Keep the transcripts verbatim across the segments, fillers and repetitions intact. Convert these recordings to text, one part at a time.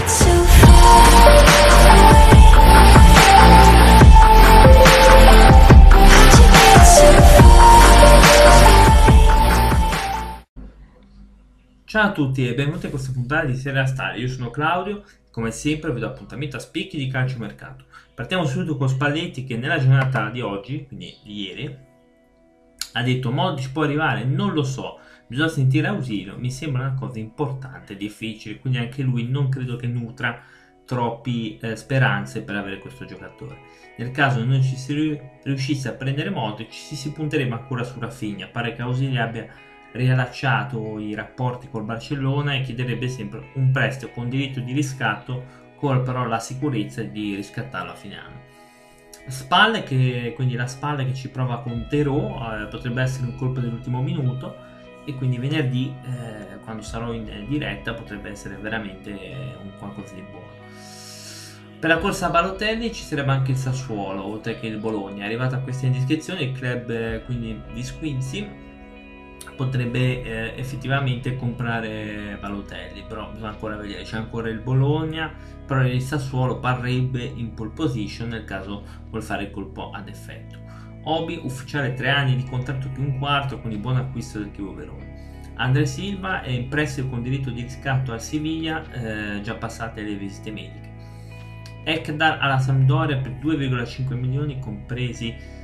Ciao a tutti e benvenuti a questa puntata di Serie A Star. Io sono Claudio, come sempre vi do appuntamento a spicchi di calciomercato. Partiamo subito con Spalletti che nella giornata di oggi, quindi di ieri, ha detto Modric può arrivare, non lo so, bisogna sentire ausilio, mi sembra una cosa importante, difficile, quindi anche lui non credo che nutra troppi eh, speranze per avere questo giocatore. Nel caso non ci si riuscisse a prendere Modric, ci si punterebbe ancora su Rafinha. Pare che Ausilio abbia riallacciato i rapporti col Barcellona e chiederebbe sempre un prestito con diritto di riscatto, con però la sicurezza di riscattarlo a fine anno. Spalle che, quindi la Spalla che ci prova con Terò, eh, potrebbe essere un colpo dell'ultimo minuto, e quindi venerdì eh, quando sarò in diretta potrebbe essere veramente un qualcosa di buono. Per la corsa a Balotelli ci sarebbe anche il Sassuolo oltre che il Bologna. È arrivata a questa indiscrezione il club eh, quindi di Squinzi potrebbe eh, effettivamente comprare Balotelli, però bisogna ancora vedere. C'è ancora il Bologna, però il Sassuolo parrebbe in pole position nel caso vuol fare il colpo ad effetto. Obi ufficiale tre anni di contratto più un quarto, quindi buon acquisto del Chievo Verona. André Silva è in prestito con diritto di riscatto al Siviglia, eh, già passate le visite mediche. Ekdal alla Sampdoria per due virgola cinque milioni compresi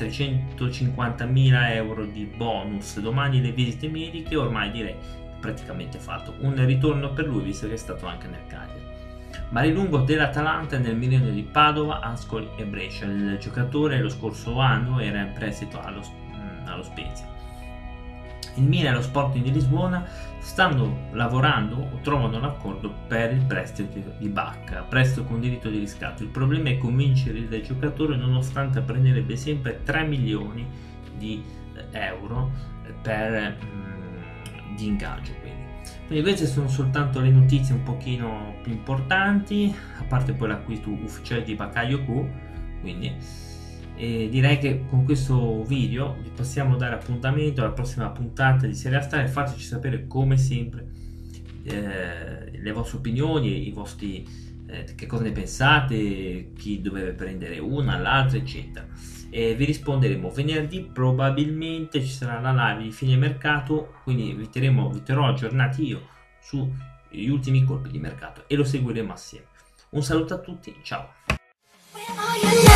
trecentocinquantamila euro di bonus. Domani le visite mediche, ormai direi praticamente fatto. Un ritorno per lui visto che è stato anche nel Cagliari. Marilungo dell'Atalanta nel mirino di Padova, Ascoli e Brescia. Il giocatore lo scorso anno era in prestito allo, allo Spezia. Il Milan e lo Sporting di Lisbona stanno lavorando o trovano l'accordo per il prestito di Bacca, prestito con diritto di riscatto. Il problema è convincere il giocatore nonostante prenderebbe sempre tre milioni di euro per, mm, di ingaggio. Quindi. quindi queste sono soltanto le notizie un pochino più importanti, a parte poi l'acquisto ufficiale di Bakayoko. Quindi E direi che con questo video vi possiamo dare appuntamento alla prossima puntata di Serie A Star e fateci sapere come sempre eh, le vostre opinioni, i vostri, eh, che cosa ne pensate, chi dovrebbe prendere una, l'altra eccetera, e vi risponderemo venerdì. Probabilmente ci sarà la live di fine mercato, quindi vi, terremo, vi terrò aggiornati io sugli ultimi colpi di mercato e lo seguiremo assieme. Un saluto a tutti, ciao.